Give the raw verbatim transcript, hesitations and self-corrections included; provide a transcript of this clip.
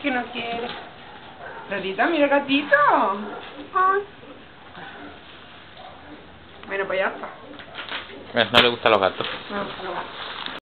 que no quiere. Lolita, mira gatito. Ay. Bueno, pues ya está. No le gustan los gatos. No, no.